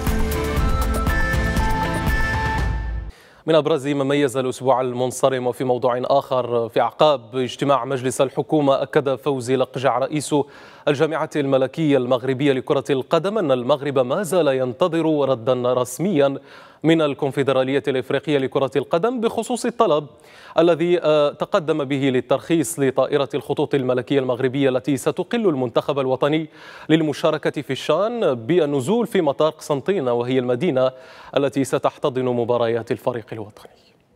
من أبرز ما ميز الأسبوع المنصرم، وفي موضوع آخر، في أعقاب اجتماع مجلس الحكومة أكد فوزي لقجع رئيس الجامعة الملكية المغربية لكرة القدم أن المغرب ما زال ينتظر ردا رسميا من الكونفدرالية الإفريقية لكرة القدم بخصوص الطلب الذي تقدم به للترخيص لطائرة الخطوط الملكية المغربية التي ستقل المنتخب الوطني للمشاركة في الشان بالنزول في مطار قسنطينة، وهي المدينة التي ستحتضن مباريات الفريق الوطني.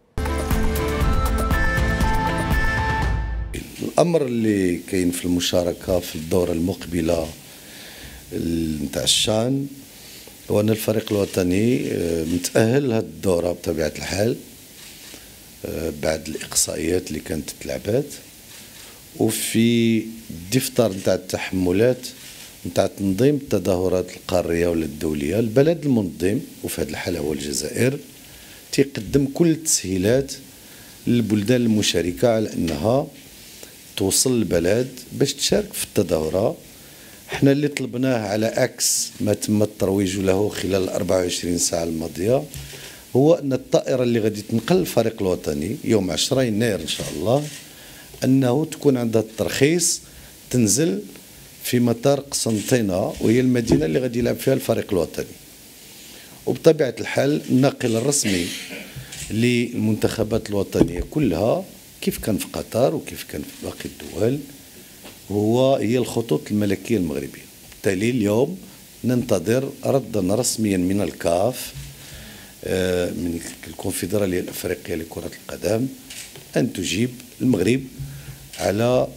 الأمر اللي كاين في المشاركة في الدورة المقبلة نتاع الشان هو أن الفريق الوطني متأهل لهذه الدورة بطبيعة الحال بعد الإقصائيات اللي كانت تلعبات، وفي الدفتر نتاع التحملات نتاع تنظيم التظاهرات القارية ولا الدولية. البلد المنظم وفي هذه الحالة هو الجزائر تقدم كل التسهيلات للبلدان المشاركة على أنها توصل البلد باش تشارك في التظاهرة احنا اللي طلبناه على عكس ما تم الترويج له خلال 24 ساعة الماضية هو أن الطائرة اللي غادي تنقل الفريق الوطني يوم 10 يناير إن شاء الله أنه تكون عندها الترخيص تنزل في مطار قسنطينة، وهي المدينة اللي غادي يلعب فيها الفريق الوطني. وبطبيعة الحال الناقل الرسمي للمنتخبات الوطنية كلها كيف كان في قطر وكيف كان في باقي الدول هي الخطوط الملكية المغربية. بالتالي اليوم ننتظر ردا رسميا من الكاف من الكونفدرالية الأفريقية لكرة القدم أن تجيب المغرب على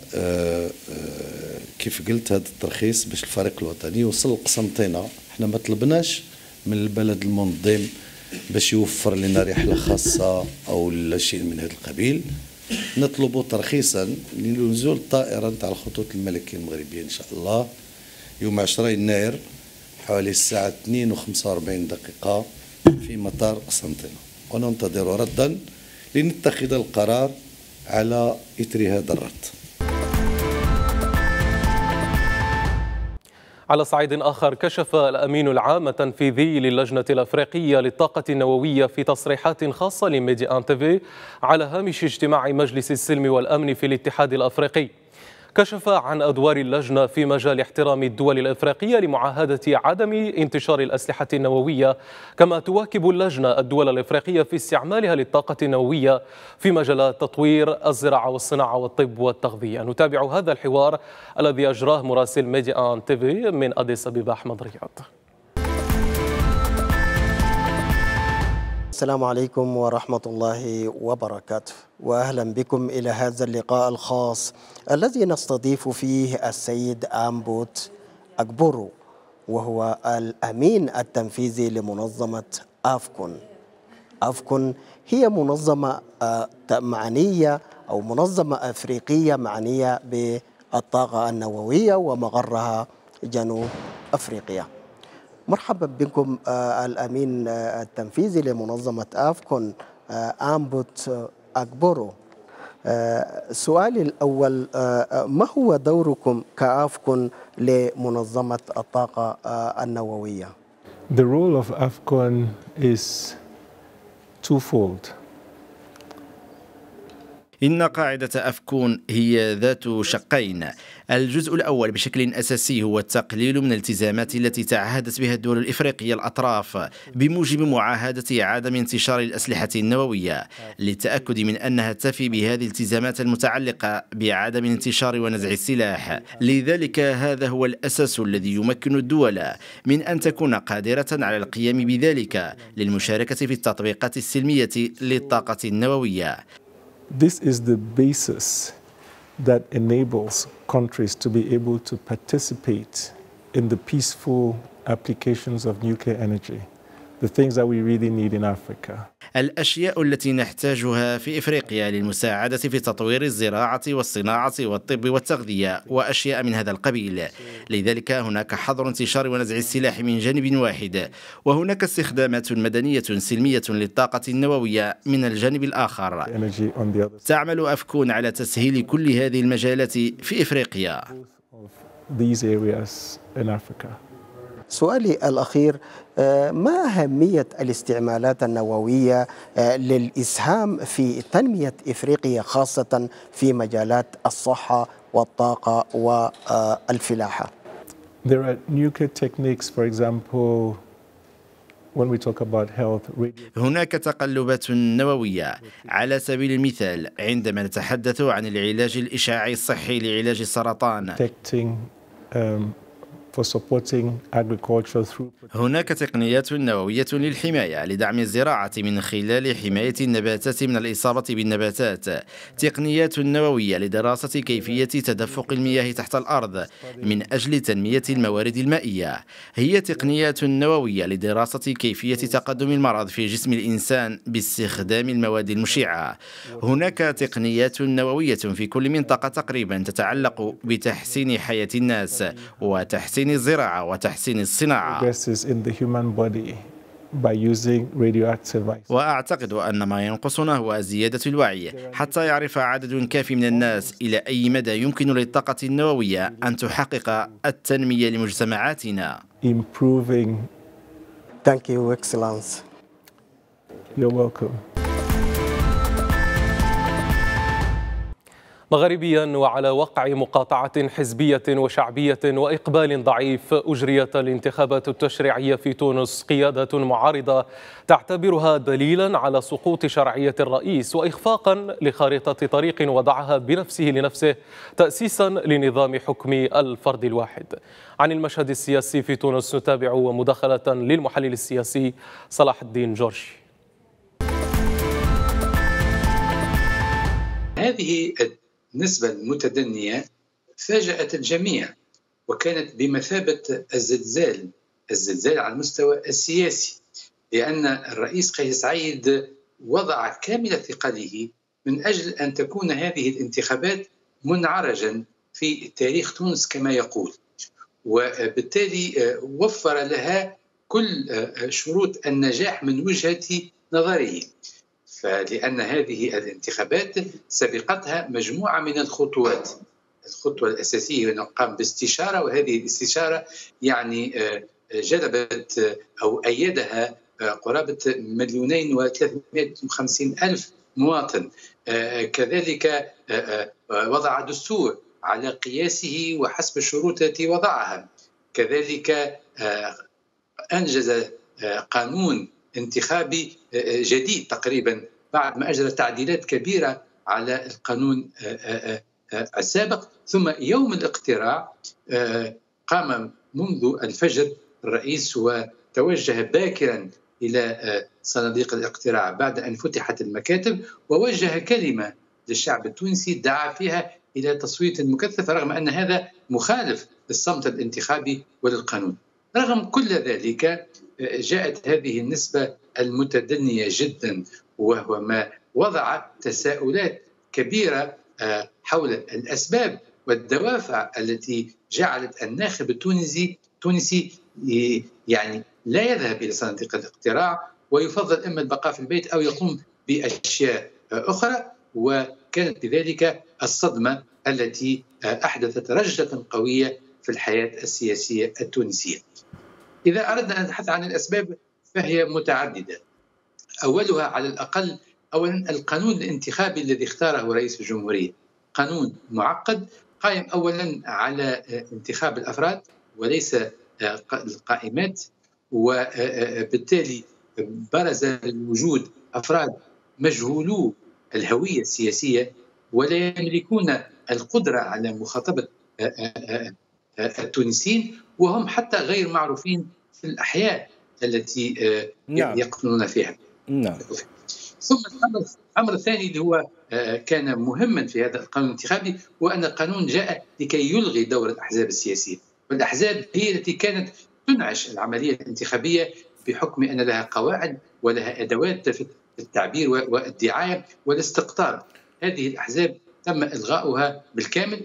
كيف قلت هذا الترخيص باش الفريق الوطني يوصل لقسنطينة. احنا ما طلبناش من البلد المنظم باش يوفر لنا رحلة خاصة أو لا شيء من هذا القبيل، نطلب ترخيصا لنزول الطائرة نتاع الخطوط الملكية المغربية إن شاء الله يوم 10 يناير حوالي الساعة 2:45 في مطار قسنطينة، وننتظر ردا لنتخذ القرار على إثر هذا الرد. على صعيد آخر، كشف الأمين العام التنفيذي للجنة الأفريقية للطاقة النووية في تصريحات خاصة لميديا أن تيفي على هامش اجتماع مجلس السلم والأمن في الاتحاد الأفريقي. كشف عن أدوار اللجنة في مجال احترام الدول الأفريقية لمعاهدة عدم انتشار الأسلحة النووية، كما تواكب اللجنة الدول الأفريقية في استعمالها للطاقة النووية في مجالات تطوير الزراعة والصناعة والطب والتغذية. نتابع هذا الحوار الذي أجراه مراسل ميديا أن تيفي من أديس أبيبا أحمد رياض. السلام عليكم ورحمة الله وبركاته، وأهلا بكم إلى هذا اللقاء الخاص الذي نستضيف فيه السيد أمبوت أكبورو، وهو الأمين التنفيذي لمنظمة أفكون. أفكون هي منظمة معنية أو منظمة أفريقية معنية بالطاقة النووية ومقرها جنوب أفريقيا. مرحبا بكم الأمين التنفيذي لمنظمة أفكون أمبوت أكبورو. سؤالي الأول، ما هو دوركم كأفكون لمنظمة الطاقة النووية؟ The role of AFCON is twofold. إن قاعدة أفكون هي ذات شقين. الجزء الأول بشكل أساسي هو التقليل من الالتزامات التي تعهدت بها الدول الإفريقية الأطراف بموجب معاهدة عدم انتشار الأسلحة النووية، للتأكد من أنها تفي بهذه الالتزامات المتعلقة بعدم انتشار ونزع السلاح. لذلك هذا هو الأساس الذي يمكن الدول من أن تكون قادرة على القيام بذلك للمشاركة في التطبيقات السلمية للطاقة النووية. This is the basis that enables countries to be able to participate in the peaceful applications of nuclear energy, the things that we really need in Africa. الأشياء التي نحتاجها في إفريقيا للمساعدة في تطوير الزراعة والصناعة والطب والتغذية وأشياء من هذا القبيل. لذلك هناك حظر انتشار ونزع السلاح من جانب واحد، وهناك استخدامات مدنية سلمية للطاقة النووية من الجانب الآخر. تعمل أفكون على تسهيل كل هذه المجالات في إفريقيا. سؤالي الأخير، ما أهمية الاستعمالات النووية للإسهام في تنمية إفريقيا خاصة في مجالات الصحة والطاقة والفلاحة؟ There are nuclear techniques, for example, when we talk about health. هناك تقلبات نووية على سبيل المثال عندما نتحدث عن العلاج الإشعاعي الصحي لعلاج السرطان. هناك تقنيات نووية للحماية لدعم الزراعة من خلال حماية النباتات من الإصابة بالنباتات، تقنيات نووية لدراسة كيفية تدفق المياه تحت الأرض من أجل تنمية الموارد المائية، هي تقنيات نووية لدراسة كيفية تقدم المرض في جسم الإنسان باستخدام المواد المشعة. هناك تقنيات نووية في كل منطقة تقريبا تتعلق بتحسين حياة الناس وتحسين الزراعة وتحسين الصناعة. In the human body by using radioactive ice. وأعتقد أن ما ينقصنا هو زيادة الوعي حتى يعرف عدد كافي من الناس إلى أي مدى يمكن للطاقة النووية أن تحقق التنمية لمجتمعاتنا. Improving. Thank you, Excellence. You're welcome. مغربيا وعلى وقع مقاطعة حزبية وشعبية وإقبال ضعيف أجريت الانتخابات التشريعية في تونس. قيادة معارضة تعتبرها دليلا على سقوط شرعية الرئيس وإخفاقا لخارطة طريق وضعها بنفسه لنفسه تأسيسا لنظام حكم الفرد الواحد. عن المشهد السياسي في تونس نتابع مداخلة للمحلل السياسي صلاح الدين جورجي. هذه النسبة المتدنية فاجأت الجميع وكانت بمثابة الزلزال على المستوى السياسي، لأن الرئيس قيس سعيد وضع كامل ثقله من أجل أن تكون هذه الانتخابات منعرجا في تاريخ تونس كما يقول، وبالتالي وفر لها كل شروط النجاح من وجهة نظره. فلأن هذه الانتخابات سبقتها مجموعة من الخطوات. الخطوة الأساسية أنه قام باستشارة، وهذه الاستشارة يعني جلبت أو أيدها قرابة 2,350,000 مواطن. كذلك وضع دستور على قياسه وحسب الشروط التي وضعها. كذلك أنجز قانون انتخابي جديد تقريبا بعد ما أجرى تعديلات كبيرة على القانون السابق. ثم يوم الاقتراع قام منذ الفجر الرئيس وتوجه باكرا إلى صناديق الاقتراع بعد أن فتحت المكاتب، ووجه كلمة للشعب التونسي دعا فيها إلى تصويت مكثف رغم أن هذا مخالف للصمت الانتخابي وللقانون. رغم كل ذلك جاءت هذه النسبة المتدنية جدا، وهو ما وضع تساؤلات كبيرة حول الأسباب والدوافع التي جعلت الناخب التونسي يعني لا يذهب إلى صناديق الاقتراع ويفضل إما البقاء في البيت أو يقوم بأشياء أخرى. وكانت بذلك الصدمة التي أحدثت رجة قوية في الحياة السياسية التونسية. إذا أردنا أن نتحدث عن الأسباب فهي متعددة. أولها على الأقل أولا القانون الانتخابي الذي اختاره رئيس الجمهورية، قانون معقد قائم أولا على انتخاب الأفراد وليس القائمات، وبالتالي برز لوجود أفراد مجهولو الهوية السياسية ولا يملكون القدرة على مخاطبة التونسيين، وهم حتى غير معروفين في الأحياء التي يقطنون فيها. ثم الأمر الثاني اللي هو كان مهما في هذا القانون الانتخابي هو أن القانون جاء لكي يلغي دور الأحزاب السياسية، والأحزاب هي التي كانت تنعش العملية الانتخابية بحكم أن لها قواعد ولها أدوات في التعبير والدعاية والاستقطاب. هذه الأحزاب تم إلغاؤها بالكامل.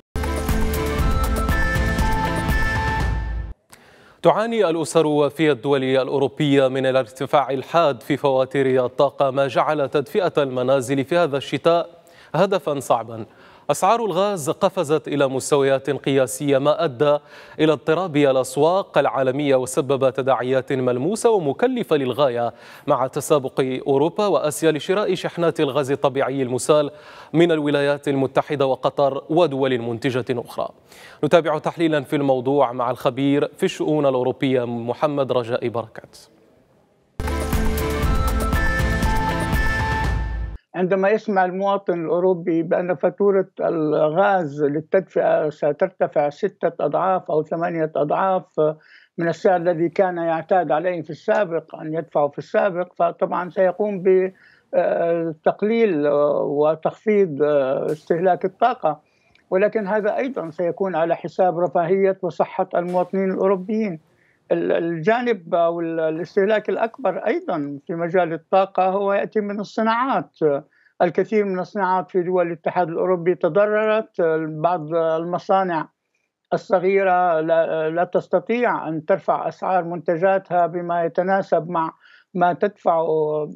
تعاني الأسر في الدول الأوروبية من الارتفاع الحاد في فواتير الطاقة، ما جعل تدفئة المنازل في هذا الشتاء هدفا صعبا. أسعار الغاز قفزت إلى مستويات قياسية ما أدى إلى اضطراب الأسواق العالمية وسبب تداعيات ملموسة ومكلفة للغاية مع تسابق أوروبا وآسيا لشراء شحنات الغاز الطبيعي المسال من الولايات المتحدة وقطر ودول منتجة أخرى. نتابع تحليلا في الموضوع مع الخبير في الشؤون الأوروبية محمد رجاء بركات. عندما يسمع المواطن الأوروبي بأن فاتورة الغاز للتدفئة سترتفع 6 أضعاف أو 8 أضعاف من السعر الذي كان يعتاد عليه في السابق أن يدفعه في السابق، فطبعا سيقوم بتقليل وتخفيض استهلاك الطاقة، ولكن هذا أيضا سيكون على حساب رفاهية وصحة المواطنين الأوروبيين. الجانب أو الاستهلاك الأكبر أيضا في مجال الطاقة هو يأتي من الصناعات. الكثير من الصناعات في دول الاتحاد الأوروبي تضررت، بعض المصانع الصغيرة لا تستطيع أن ترفع أسعار منتجاتها بما يتناسب مع ما تدفعه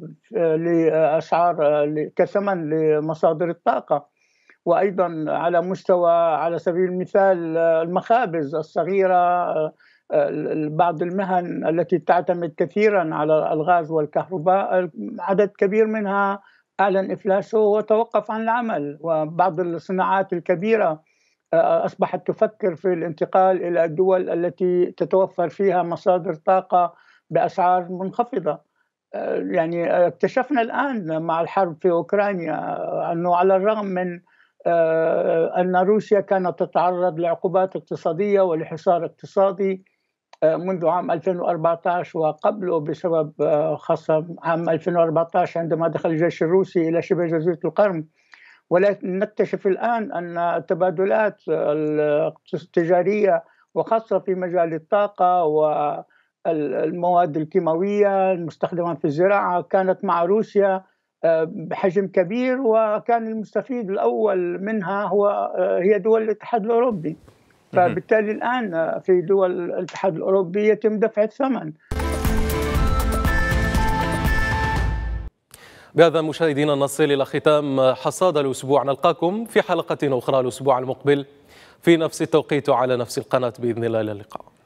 لأسعار كثمن لمصادر الطاقة. وأيضا على سبيل المثال المخابز الصغيرة، بعض المهن التي تعتمد كثيرا على الغاز والكهرباء عدد كبير منها أعلن إفلاسه وتوقف عن العمل، وبعض الصناعات الكبيرة أصبحت تفكر في الانتقال إلى الدول التي تتوفر فيها مصادر طاقة بأسعار منخفضة. يعني اكتشفنا الآن مع الحرب في أوكرانيا أنه على الرغم من أن روسيا كانت تتعرض لعقوبات اقتصادية ولحصار اقتصادي منذ عام 2014 وقبله بسبب خاصة عام 2014 عندما دخل الجيش الروسي إلى شبه جزيرة القرم، ولكن نكتشف الآن أن التبادلات التجارية وخاصة في مجال الطاقة والمواد الكيماوية المستخدمة في الزراعة كانت مع روسيا بحجم كبير، وكان المستفيد الأول منها هي دول الاتحاد الأوروبي. فبالتالي الآن في دول الاتحاد الأوروبي يتم دفع الثمن. بهذا مشاهدينا نصل إلى ختام حصاد الأسبوع. نلقاكم في حلقة أخرى الأسبوع المقبل في نفس التوقيت وعلى نفس القناة بإذن الله. إلى اللقاء.